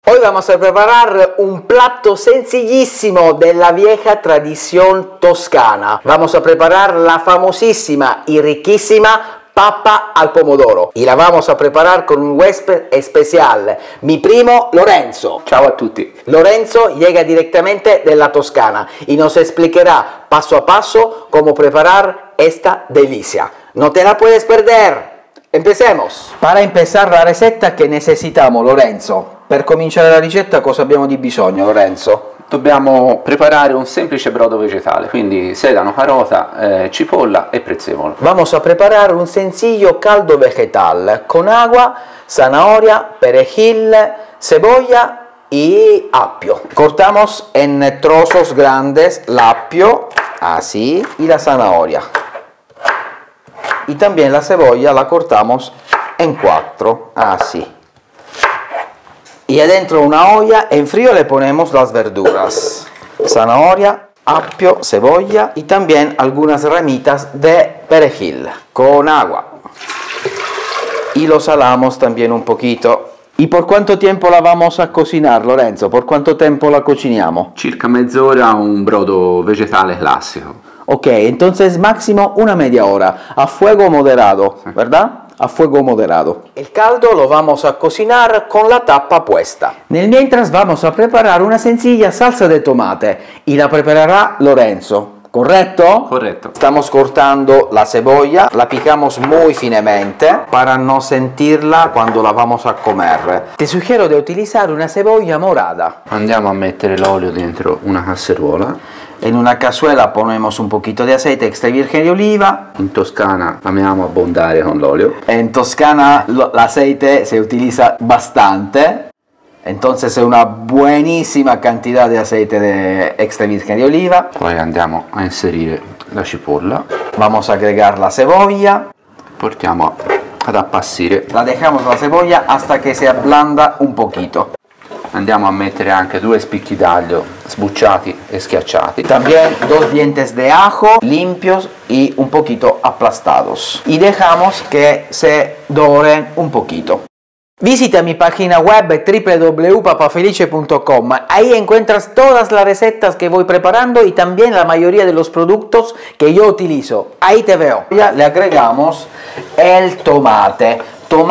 Hoy vamos a preparar un plato sencillísimo de la vieja tradición toscana. Vamos a preparar la famosísima y riquísima papa al pomodoro y la vamos a preparar con un huésped especial, mi primo Lorenzo. Ciao a tutti. Lorenzo llega directamente de la Toscana y nos explicará paso a paso cómo preparar esta delicia. No te la puedes perder. Empecemos! Para empezar la ricetta che necessitiamo, Lorenzo? Per cominciare la ricetta cosa abbiamo di bisogno, Lorenzo? Dobbiamo preparare un semplice brodo vegetale, quindi sedano, carota, cipolla e prezzemolo. Vamos a preparar un sencillo caldo vegetal con agua, zanahoria, perejil, cebolla y apio. Cortamos en trozos grandes el apio, así, y la zanahoria. Y también la cebolla la cortamos en 4, así. Y adentro una olla en frío le ponemos las verduras, zanahoria, apio, cebolla y también algunas ramitas de perejil con agua. Y lo salamos también un poquito. ¿Y por cuánto tiempo la vamos a cocinar, Lorenzo? ¿Por cuánto tiempo la cocinamos? Circa mezz'ora un brodo vegetale classico. Ok, entonces máximo una media hora, a fuego moderado, ¿verdad? A fuego moderado. El caldo lo vamos a cocinar con la tapa puesta. Nel mientras vamos a preparar una sencilla salsa de tomate y la preparará Lorenzo, ¿correcto? Correcto. Estamos cortando la cebolla, la picamos muy finemente para no sentirla cuando la vamos a comer. Te sugiero de utilizar una cebolla morada. Andiamo a mettere l'olio dentro una casseruola. En una cazuela ponemos un poquito de aceite extra virgen de oliva. In Toscana amiamo abbondare con l'olio. En Toscana el aceite se utiliza bastante. Entonces es una buenísima cantidad de aceite de extra virgen de oliva. Poi andiamo a inserire la cipolla. Vamos a agregar la cebolla. Portiamo ad appassire. La dejamos la cebolla hasta que se ablanda un poquito. Andiamo a mettere anche 2 spicchi d'aglio sbucciati e schiacciati. También 2 dientes de ajo limpios y un poquito aplastados. Y dejamos que se doren un poquito. Visita mi página web www.papafelice.com. Ahí encuentras todas las recetas que voy preparando y también la mayoría de los productos que yo utilizo. Ahí te veo. Ya le agregamos el tomate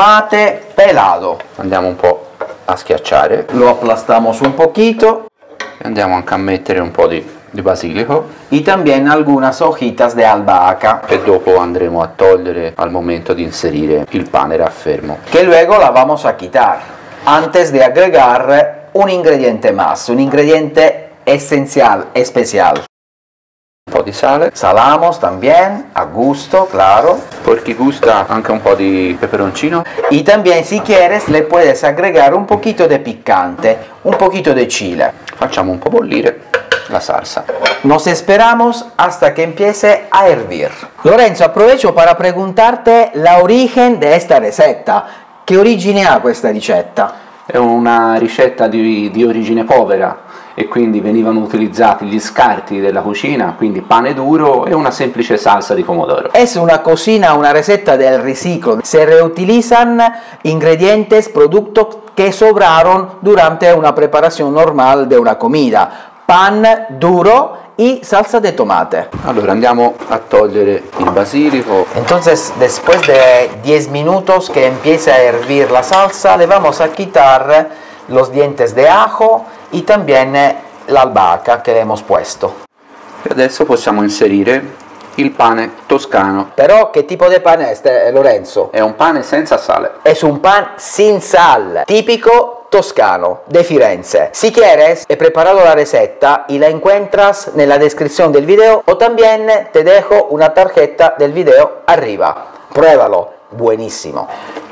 pelado. Andiamo un po' a schiacciare. Lo aplastamos un poquito. Andiamo anche a mettere un po' di basilico. Y también algunas hojitas de albahaca. E dopo andremo a togliere al momento di inserire il pane raffermo. Que luego la vamos a quitar. Antes de agregar un ingrediente más, un ingrediente esencial, especial. Un po' di sale. Salamos también, a gusto, claro. Per chi gusta anche un po' di peperoncino. Y también si quieres le puedes agregar un poquito de picante, un poquito de chile. Facciamo un po' bollire la salsa. Nos esperamos hasta que empiece a hervir. Lorenzo, aprovecho para preguntarte la origen de esta receta. ¿Qué origine ha questa ricetta? È una ricetta di origine povera e quindi venivano utilizzati gli scarti della cucina, quindi pane duro e una semplice salsa di pomodoro. Es una cocina, una receta del reciclo. Se reutilizan ingredientes, productos que sobraron durante una preparación normal de una comida. Pan duro y salsa de tomate. Allora andiamo a togliere il basilico. Entonces, después de 10 minutos que empiece a hervir la salsa, le vamos a quitar los dientes de ajo y también la albahaca que le hemos puesto. E adesso possiamo inserire il pane toscano. Pero, ¿qué tipo de pan es, Lorenzo? È un pane senza sale. Es un pan sin sal, típico toscano de Firenze. Si quieres, he preparado la receta y la encuentras en la descripción del video o también te dejo una tarjeta del video arriba. Pruébalo, buenísimo.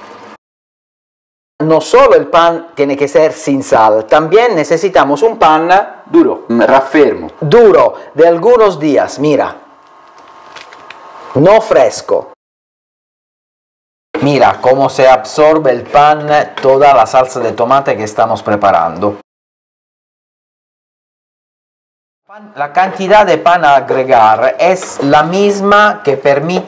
No solo el pan tiene que ser sin sal, también necesitamos un pan Duro, raffermo. duro de algunos días, mira, no fresco. Mira cómo se absorbe el pan toda la salsa de tomate que estamos preparando. La cantidad de pan a agregar es la misma que permite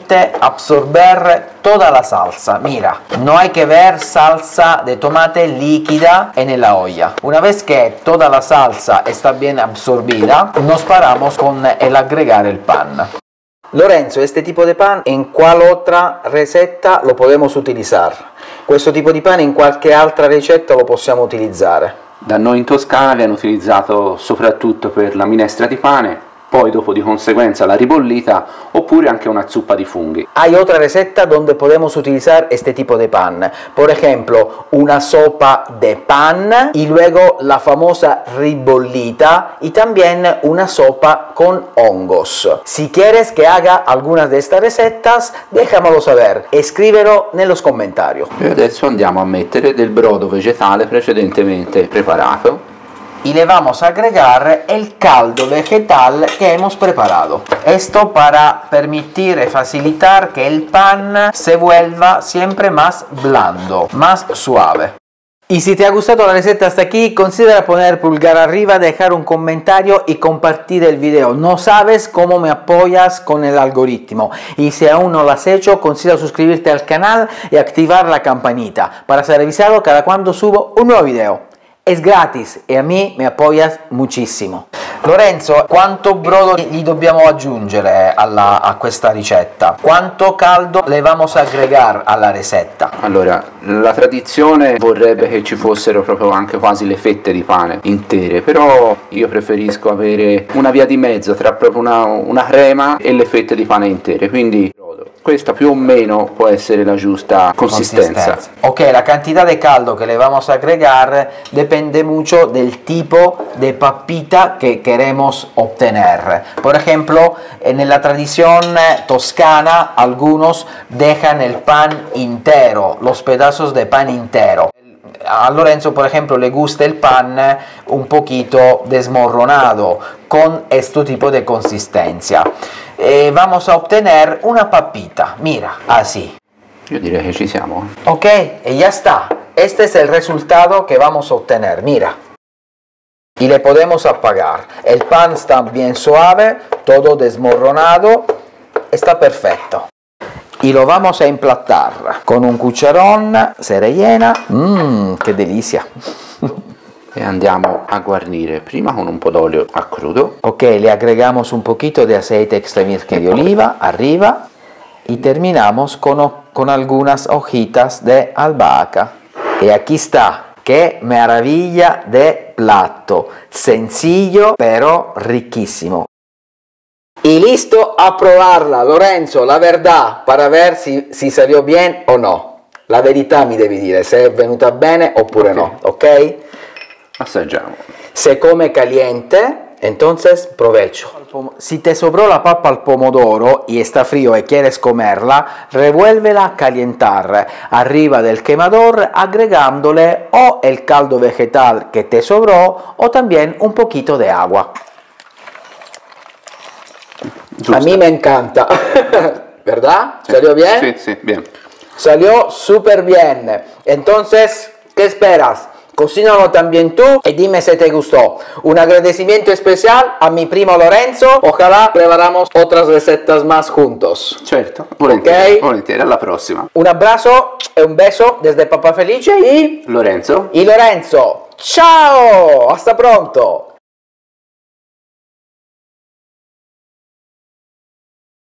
permite absorber toda la salsa. Mira, no hay que ver salsa de tomate líquida en la olla. Una vez que toda la salsa está bien absorbida, nos paramos con el agregar el pan. Lorenzo, este tipo de pan, ¿en cuál otra receta lo podemos utilizar? Questo tipo di pane in qualche altra ricetta lo possiamo utilizzare? Da noi in Toscana viene utilizzato soprattutto per la minestra di pane, poi dopo di conseguenza la ribollita, oppure anche una zuppa di funghi. Hay otra receta donde podemos utilizar este tipo de pan, por ejemplo, una sopa de pan y luego la famosa ribollita y también una sopa con hongos. Si quieres que haga algunas de estas recetas, déjamelo saber, escríbelo nello commentario. E adesso andiamo a mettere del brodo vegetale precedentemente preparato. Y le vamos a agregar el caldo vegetal que hemos preparado. Esto para permitir y facilitar que el pan se vuelva siempre más blando, más suave. Y si te ha gustado la receta hasta aquí, considera poner pulgar arriba, dejar un comentario y compartir el video. No sabes cómo me apoyas con el algoritmo. Y si aún no lo has hecho, considera suscribirte al canal y activar la campanita para ser avisado cada cuando subo un nuevo video. Es gratis e a me mi apoyas muchísimo. Lorenzo, quanto brodo gli dobbiamo aggiungere a questa ricetta? Quanto caldo le vamos a agregar alla ricetta? Allora, la tradizione vorrebbe che ci fossero proprio anche quasi le fette di pane intere, però io preferisco avere una via di mezzo tra proprio una crema e le fette di pane intere, quindi questa più o meno può essere la giusta consistenza. Ok, la cantidad de caldo que le vamos a agregar depende mucho del tipo de papita que queremos obtener. Por ejemplo, en la tradición toscana, algunos dejan el pan entero, los pedazos de pan entero. A Lorenzo, por ejemplo, le gusta el pan un poquito desmorronado, con este tipo de consistencia. Vamos a obtener una papita, mira, así. Yo diría que ci siamo. Ok, y ya está. Este es el resultado que vamos a obtener, mira. Y le podemos apagar. El pan está bien suave, todo desmorronado, está perfecto. Y lo vamos a emplatar con un cucharón, se rellena. Che delizia! E andiamo a guarnire prima con un po' d'olio a crudo. Ok, le agregamos un poquito de aceite extra virgen de oliva arriba y terminamos con algunas hojitas de albahaca. Y aquí está, qué maravilla de plato, sencillo pero riquísimo. Y listo a probarla, Lorenzo, la verdad, para ver si salió bien o no. La verità mi devi dire se è venuta bene oppure no, ok? Assaggiamo. Se come caliente, entonces provecho. Si te sobró la papa al pomodoro y está frío y quieres comerla, revuélvela a calentar arriba del quemador agregándole o el caldo vegetal que te sobró o también un poquito de agua. Giusto. A mí me encanta, ¿verdad? Sí. ¿Salió bien? Sí, sí, bien. Salió súper bien. Entonces, ¿qué esperas? Cocínalo también tú y dime si te gustó. Un agradecimiento especial a mi primo Lorenzo. Ojalá preparamos otras recetas más juntos. Certo, volentieri, Ok. volentieri, alla prossima. Un abrazo e un beso desde Papà Felice y Lorenzo. Lorenzo. Ciao, hasta pronto.